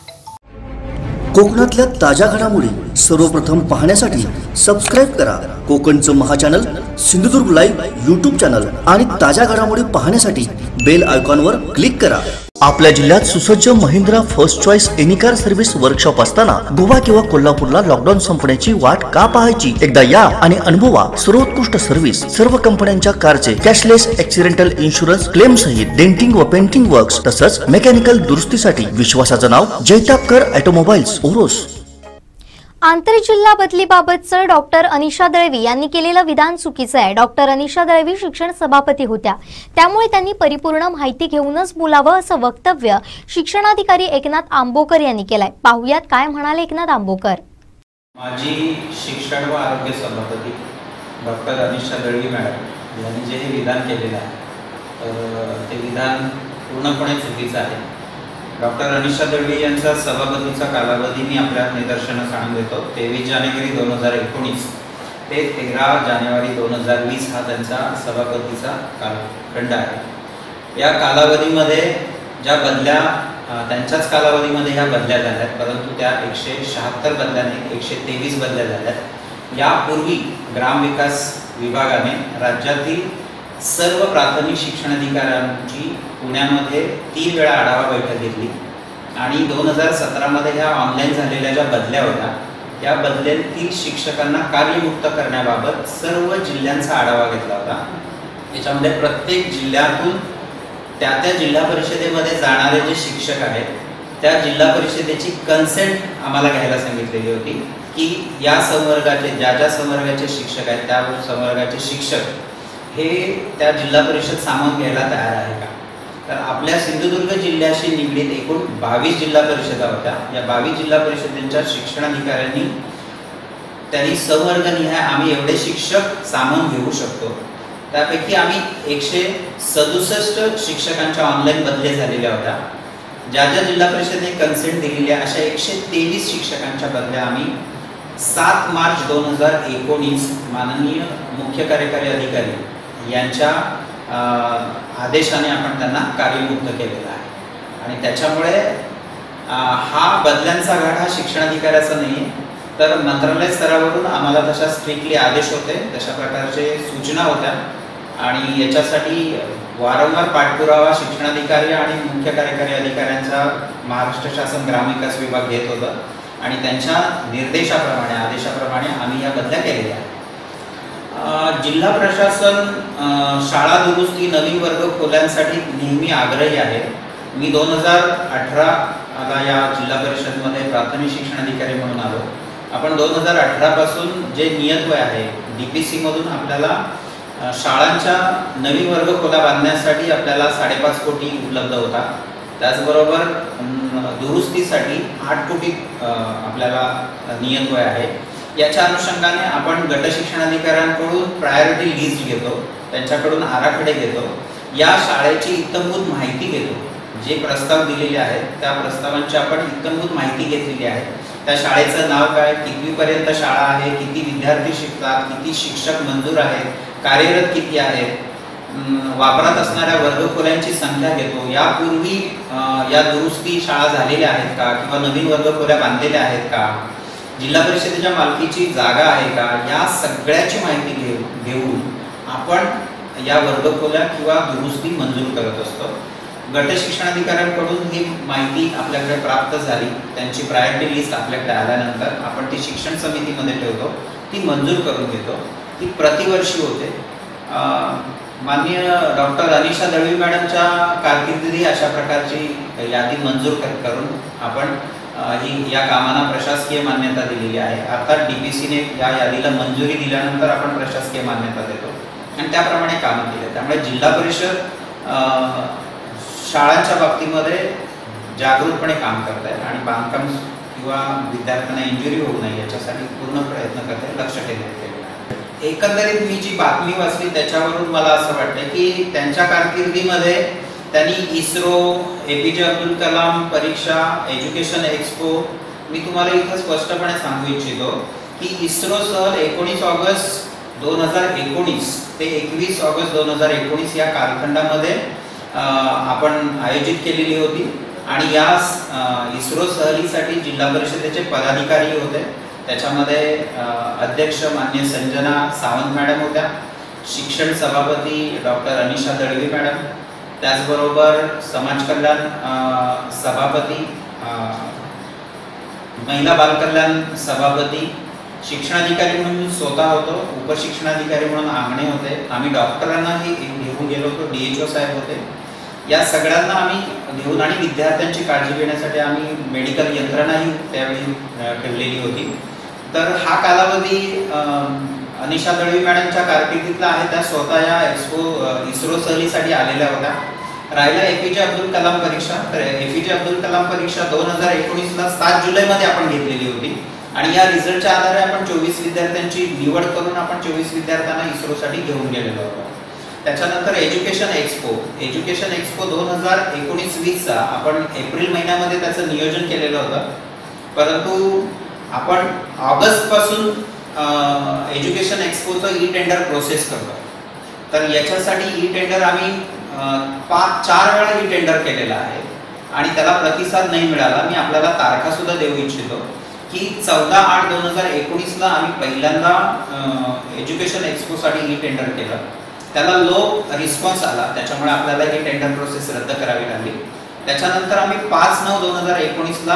कोकणातल्या ताज्या घडामोडी सर्वप्रथम पाहण्यासाठी सबस्क्राईब करा कोकणचं महाचॅनल सिंधुदुर्ग लाईव्ह यूट्यूब चॅनल आणि ताज्या घडामोडी पाहण्यासाठी बेल आयकॉनवर क्लिक करा. आपल्या जिल्ह्यात सुसज्ज Mahindra first choice any car service workshop असताना गोवा किंवा कोल्हापूरला लॉकडाऊन संपण्याची वाट का पाहायची? एकदा या आणि अनुभवा सर्वोत्कृष्ट सर्व्हिस. सर्व कंपन्यांच्या कारचे कॅशलेस ऍक्सिडेंटल इन्शुरन्स क्लेम सहित डेंटिंग व पेंटिंग वर्क्स तसंच मेकॅनिकल दुरुस्तीसाठी विश्वासाचं नाव जैतापकर ऑटोमोबाईल्स ओरोस. आंतरजिल्हा बदलीबाबतचं डॉक्टर अनिशा दळवी यांनी केलेलं विधान चुकीचं आहे. डॉक्टर अनिशा दळवी शिक्षण सभापती होत्या, त्यामुळे त्यांनी परिपूर्ण माहिती घेऊनच बोलावं असं वक्तव्य शिक्षणाधिकारी एकनाथ आंबोकर यांनी केलंय. पाहुयात काय म्हणाले एकनाथ आंबोकर. माजी शिक्षण व आरोग्य सभापती डॉक्टर अनिशा दळवी मॅडम यांनी जे हे विधान केलेलं आहे तर ते विधान पूर्णपणे चुकीचं आहे. डॉक्टर अनिशा दळवी यांचा सभापतीचा कालावधी मी आपल्या निदर्शनास आणून देतो. तेवीस जानेवारी दोन हजार एकोणीस ते तेरा जानेवारी दोन हजार वीस हा त्यांचा सभापतीचा कालखंड आहे. या कालावधीमध्ये ज्या बदल्या त्यांच्याच कालावधीमध्ये ह्या बदल्या झाल्यात, परंतु त्या एकशे शहात्तर बदल्याने एकशे तेवीस बदल्या झाल्यात. यापूर्वी ग्रामविकास विभागाने राज्यातील सर्व प्राथमिक शिक्षणाधिकाऱ्यांची पुण्यामध्ये तीन वेळा आढावा बैठक घेतली आणि दोन हजार सतरामध्ये ह्या ऑनलाईन झालेल्या ज्या बदल्या होत्या त्या बदल्यातील शिक्षकांना कार्यमुक्त करण्याबाबत सर्व जिल्ह्यांचा आढावा घेतला होता. याच्यामध्ये प्रत्येक जिल्ह्यातून त्या त्या जिल्हा परिषदेमध्ये जाणारे जे शिक्षक आहेत त्या जिल्हा परिषदेची कन्सेंट आम्हाला घ्यायला सांगितलेली होती की या संवर्गाचे ज्या ज्या संवर्गाचे शिक्षक आहेत त्या संवर्गाचे शिक्षक हे त्या जिल्हा परिषद सामावून घ्यायला तयार आहे का. तर आपल्या सिंधुदुर्ग जिल्ह्याशी निगडीत एकूण बावीस जिल्हा परिषदा होत्या. या बावीस जिल्हा परिषदेच्या शिक्षणाधिकाऱ्यांनी त्यांनी संवर्गनिहाय आम्ही एवढे शिक्षक सामावून घेऊ शकतो, त्यापैकी आम्ही एकशे सदुसष्ट शिक्षकांच्या ऑनलाईन बदल्या झालेल्या होत्या. ज्या ज्या जिल्हा परिषदेने कन्सेंट दिलेल्या अशा एकशे तेवीस शिक्षकांच्या बदल्या आम्ही सात मार्च दोन हजार एकोणीस माननीय मुख्य कार्यकारी अधिकारी यांच्या आदेशाने आपण त्यांना कार्यमुक्त केलेला आहे. आणि त्याच्यामुळे हा बदल्यांचा घाट हा शिक्षणाधिकाऱ्याचा नाही आहे, तर मंत्रालय स्तरावरून आम्हाला तशा स्ट्रिक्टली आदेश होते, तशा प्रकारचे सूचना होत्या आणि याच्यासाठी वारंवार पाठपुरावा शिक्षणाधिकारी आणि मुख्य कार्यकारी अधिकाऱ्यांचा महाराष्ट्र शासन ग्रामविकास विभाग घेत होतं आणि त्यांच्या निर्देशाप्रमाणे आदेशाप्रमाणे आम्ही या बदल्या केलेल्या आहेत. जिल्हा प्रशासन शाळा दुरुस्ती नवीन वर्ग खोल्यांसाठी नेहमी आग्रही आहे. मी दोन हजार अठराला या जिल्हा परिषदमध्ये प्राथमिक शिक्षणाधिकारी म्हणून आलो. आपण दोन हजार अठरापासून जे नियतवय आहे डी पी सीमधून आपल्याला शाळांच्या नवीन वर्ग खोल्या बांधण्यासाठी आपल्याला साडेपाच कोटी उपलब्ध होता. त्याचबरोबर दुरुस्तीसाठी आठ कोटी आपल्याला नियतवय आहे. याच्या अनुषंगाने आपण गट शिक्षणाधिकाऱ्यांकडून प्रायोरिटी लिस्ट घेतो, त्यांच्याकडून आराखडे घेतो, या शाळेची इत्थंभूत माहिती घेतो. जे प्रस्ताव दिलेले आहेत त्या प्रस्तावांची आपण इत्थंभूत माहिती घेतलेली आहे त्या शाळेचं नाव काय, कितवीपर्यंत शाळा आहे, किती विद्यार्थी शिकतात, किती शिक्षक मंजूर आहेत, कार्यरत किती आहेत, वापरात असणाऱ्या वर्गखोल्यांची संख्या घेतो, यापूर्वी या दुरुस्ती शाळा झालेल्या आहेत का किंवा नवीन वर्गखोल्या बांधलेल्या आहेत का, जिल्हा परिषदेच्या मालकीची जागा आहे का, या सगळ्याची माहिती घेऊ घेऊन आपण या वर्गखोल्या किंवा दुरुस्ती मंजूर करत असतो. गट शिक्षणाधिकाऱ्यांकडून ही माहिती आपल्याकडे प्राप्त झाली, त्यांची प्रायोरिटी लिस्ट आपल्याकडे आल्यानंतर आपण ती शिक्षण समितीमध्ये ठेवतो, ती मंजूर करून घेतो. ती प्रतिवर्षी होते. माननीय डॉक्टर अनिशा दळवी मॅडमच्या कारकिर्दीत अशा प्रकारची यादी मंजूर करून आपण ही या कामांना प्रशासकीय मान्यता दिलेली आहे. अर्थात डीपीसीने या यादीला मंजुरी दिल्यानंतर आपण प्रशासकीय मान्यता देतो आणि त्याप्रमाणे कामं केले. त्यामुळे जिल्हा परिषद शाळांच्या बाबतीमध्ये जागरूकपणे काम करत आहे आणि बांधकाम किंवा विद्यार्थ्यांना इंजुरी होऊ नये याच्यासाठी पूर्ण प्रयत्न करत आहे, लक्ष केंद्रित केलेलं आहे. एकंदरीत मी जी बातमी वाचली त्याच्यावरून मला असं वाटतं की त्यांच्या कारकिर्दीमध्ये त्यांनी इस्रो, एपीजे अब्दुल कलाम परीक्षा, एज्युकेशन एक्सपो, मी तुम्हाला इथं स्पष्टपणे सांगू इच्छितो की इस्रो सहल एकोणीस ऑगस्ट दोन हजार एकोणीस ते एकवीस ऑगस्ट दोन हजार एकोणीस या कालखंडामध्ये आपण आयोजित केलेली होती आणि या इस्रो सहलीसाठी जिल्हा परिषदेचे पदाधिकारी होते. त्याच्यामध्ये अध्यक्ष मान्य संजना सावंत मॅडम होत्या, शिक्षण सभापती डॉक्टर अनिशा दळवी मॅडम, त्याचबरोबर समाज कल्याण सभापती, महिला बालकल्याण सभापती, शिक्षणाधिकारी म्हणून स्वतः होतो, उपशिक्षणाधिकारी म्हणून आंगणे होते, आम्ही डॉक्टरांनाही घेऊन गेलो होतो, डीएचओ साहेब होते. या सगळ्यांना आम्ही घेऊन आणि विद्यार्थ्यांची काळजी घेण्यासाठी आम्ही मेडिकल यंत्रणाही त्यावेळी ठेवलेली होती. तर हा कालावधी अनिशा दळवी मॅडमच्या कारकिर्दीतला आहे. त्या स्वतः या एक्सपो इस्रो सहलीसाठी आलेल्या होत्या. राहिला एपीजे अब्दुल कलाम परीक्षा, तर एपीजे अब्दुल कलाम परीक्षा दोन हजार एकोणीसला सात जुलैमध्ये आपण घेतलेली होती आणि या रिझल्टच्या आधारे आपण चोवीस विद्यार्थ्यांची निवड करून आपण चोवीस विद्यार्थ्यांना इस्रोसाठी घेऊन गेलेलो होतो. त्याच्यानंतर एज्युकेशन एक्सपो, एज्युकेशन एक्सपो दोन हजार एकोणीस वीसचा आपण एप्रिल महिन्यामध्ये त्याचं नियोजन केलेलं होतं, परंतु आपण ऑगस्टपासून एज्युकेशन एक्सपोचं ई टेंडर प्रोसेस करतो. तर याच्यासाठी ई टेंडर आम्ही पाच चार वेळा ई टेंडर केलेला आहे आणि त्याला प्रतिसाद नाही मिळाला. मी आपल्याला तारखा सुद्धा देऊ इच्छितो की चौदा आठ दोन हजार एकोणीसला आम्ही पहिल्यांदा एज्युकेशन एक्सपोसाठी ई टेंडर केलं, त्याला लो रिस्पॉन्स आला, त्याच्यामुळे आपल्याला ही टेंडर प्रोसेस रद्द करावी लागली. त्याच्यानंतर आम्ही पाच नऊ दोन हजार एकोणीसला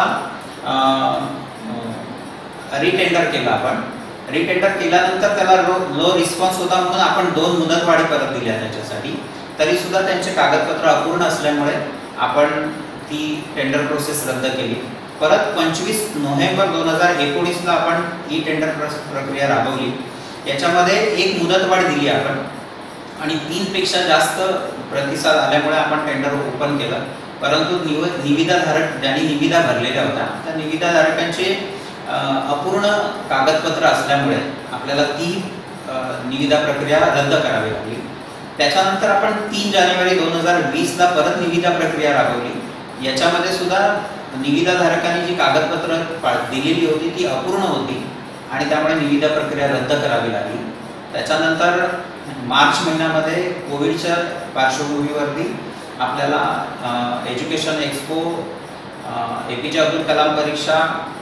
रिटेंडर केलं. आपण रिटेंडर केल्यानंतर त्याला लो लो रिस्पॉन्स होता म्हणून आपण दोन मुदतवाढी परत दिल्या त्याच्यासाठी. तरी सुद्धा त्यांचे कागदपत्र अपूर्ण असल्यामुळे आपण ती टेंडर प्रोसेस रद्द केली. परत पंचवीस नोव्हेंबर दोन हजार एकोणीसला आपण ही टेंडर प्रक्रिया राबवली. याच्यामध्ये एक मुदतवाढ दिली आपण आणि तीनपेक्षा जास्त प्रतिसाद आल्यामुळे आपण टेंडर ओपन केलं. परंतु निव निविदाधारक ज्यांनी निविदा भरलेल्या होत्या त्या निविदाधारकांचे अपूर्ण कागदपत्र असल्यामुळे आपल्याला ती निविदा प्रक्रिया रद्द करावी लागली. त्याच्यानंतर आपण तीन जानेवारी दोन हजार वीसला परत निविदा प्रक्रिया राबवली. याच्यामध्ये सुद्धा निविदाधारकांनी जी कागदपत्र दिलेली होती ती अपूर्ण होती आणि त्यामुळे निविदा प्रक्रिया रद्द करावी लागली. त्याच्यानंतर मार्च महिन्यामध्ये कोविडच्या पार्श्वभूमीवरती आपल्याला education expo, APJ Abdul Kalam परीक्षा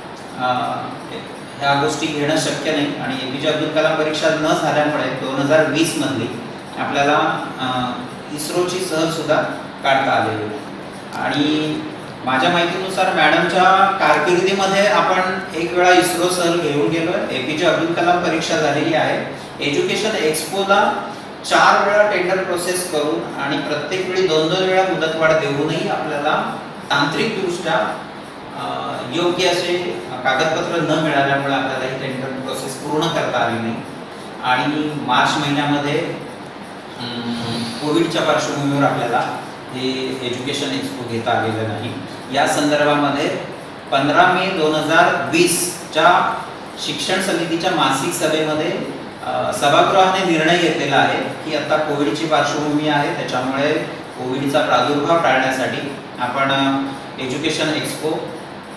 ह्या गोष्टी घेणं शक्य नाही आणि एपीजे अब्दुल कलाम परीक्षा न झाल्यामुळे दोन हजार वीसमधली आपल्याला इस्रोची सहल सुद्धा काढता आलेली. आणि माझ्या माहितीनुसार मॅडमच्या कारकिर्दीमध्ये आपण एक वेळा इस्रो सहल घेऊन गेलो आहे, एपीजे अब्दुल कलाम परीक्षा झालेली आहे. एज्युकेशन एक्सपोला चार वेळा टेंडर प्रोसेस करून आणि प्रत्येक वेळी दोन दोन वेळा मुदतवाढ देऊनही आपल्याला तांत्रिकदृष्ट्या योग्य असे कागदपत्र न मिळाल्यामुळे आपल्याला ही टेंडर प्रोसेस पूर्ण करता आली नाही. आणि मार्च महिन्यामध्ये कोविडच्या पार्श्वभूमीवर आपल्याला हे एज्युकेशन एक्सपो घेता आलेलं नाही. या संदर्भामध्ये पंधरा मे दोन हजार वीसच्या शिक्षण समितीच्या मासिक सभेमध्ये सभागृहाने निर्णय घेतलेला आहे की आता कोविडची पार्श्वभूमी आहे, त्याच्यामुळे कोविडचा प्रादुर्भाव टाळण्यासाठी आपण एज्युकेशन एक्सपो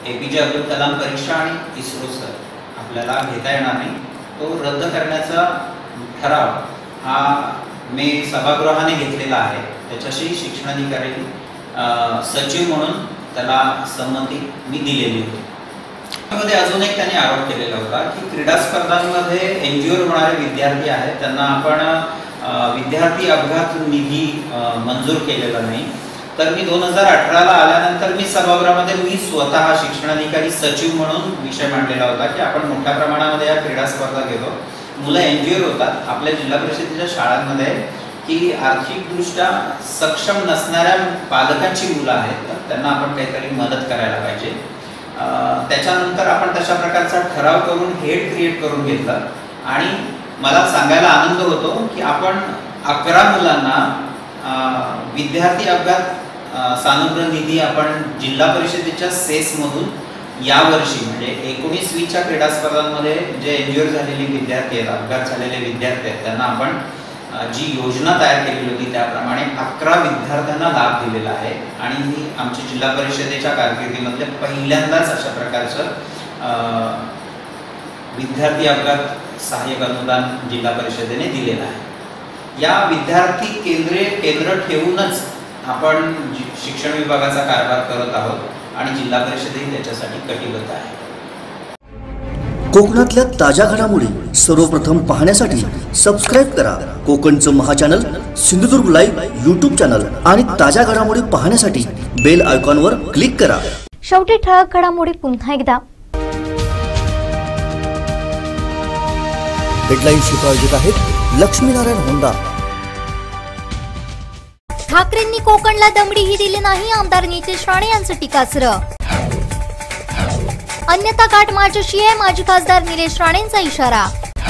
ए पी जे अब्दुल कलाम परीक्षा आणि इस्रोचं आपल्याला घेता येणार नाही, तो रद्द करण्याचा ठराव हा मी सभागृहाने घेतलेला आहे. त्याच्याशी शिक्षणाधिकारी सचिव म्हणून त्याला संमती मी दिलेली होती. मध्ये अजून एक त्यांनी आरोप केलेला होता की क्रीडा स्पर्धांमध्ये एनजीओ होणारे विद्यार्थी आहेत त्यांना आपण विद्यार्थी अपघात निधी मंजूर केलेला नाही. तर मी दोन हजार अठराला आल्यानंतर मी सभागृहामध्ये मी स्वतः शिक्षणाधिकारी सचिव म्हणून विषय मांडलेला होता की आपण मोठ्या प्रमाणामध्ये या क्रीडा स्पर्धा घेतो. मुलं एनजीओ होतात आपल्या जिल्हा परिषदेच्या शाळांमध्ये की आर्थिकदृष्ट्या सक्षम नसणाऱ्या पालकांची मुलं आहेत, तर त्यांना आपण काहीतरी मदत करायला पाहिजे. त्याच्यानंतर आपण तशा प्रकारचा ठराव करून हेड क्रिएट करून घेतला आणि मला सांगायला आनंद होतो की आपण अकरा मुलांना विद्यार्थी अपघात सानुग्रह निधी आपण जिल्हा परिषदेच्या सेसमधून यावर्षी म्हणजे एकोणीसवीच्या क्रीडा स्पर्धांमध्ये जे इंज्युअर झालेले विद्यार्थी आहेत, अपघात झालेले विद्यार्थी आहेत, त्यांना आपण जी योजना तयार केलेली होती त्याप्रमाणे अकरा विद्यार्थ्यांना लाभ दिलेला आहे. आणि ही आमच्या जिल्हा परिषदेच्या कारकिर्दीमधले पहिल्यांदाच अशा प्रकारचं विद्यार्थी अपघात सहाय्यक अनुदान जिल्हा परिषदेने दिलेलं आहे. या विद्यार्थी केंद्रे केंद्र ठेवूनच आपण शिक्षण विभागाचा कारभार करत आहोत आणि जिल्हा परिषदही त्याच्यासाठी कटिबद्ध आहे. कोकणातल्या ताज्या घडामोडी सर्वप्रथम पाहण्यासाठी सबस्क्राईब करा कोकणचं महाचॅनल सिंधुदुर्ग लाईव्ह यूट्यूब चॅनल आणि ताज्या घडामोडी पाहण्यासाठी बेल आयकॉनवर क्लिक करा. शेवटी ठळक घडामोडी पुन्हा एकदा. हेडलाईन्स प्रायोजक आहेत लक्ष्मीनारायण होंडा. ठाकरेंनी कोकणला दमडीही दिली नाही, आमदार नितेश राणे यांचं टीकास्त्र. अन्यथा गाठ माझ्याशी आहे, माजी खासदार निलेश राणेंचा इशारा.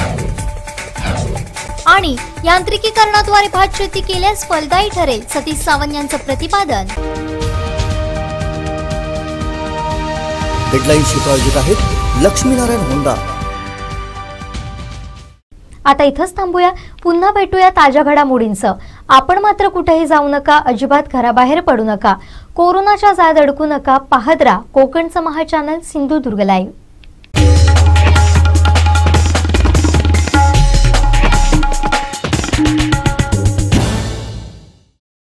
आणि यांत्रिकीकरणाद्वारे भात शेती केल्यास फलदायी ठरेल, सतीश सावंत यांचं प्रतिपादन. हेडलाईन्स प्रायोजक आहेत लक्ष्मीनारायण होंडा. आता इथंच थांबूया. पुन्हा भेटूया ताज्या घडामोडींसह. आपण मात्र कुठेही जाऊ नका, अजिबात घराबाहेर पडू नका, कोरोनाच्या जाळ्यात अडकू नका. पाहत राहा कोकणचं महाचॅनल सिंधुदुर्ग लाईव्ह.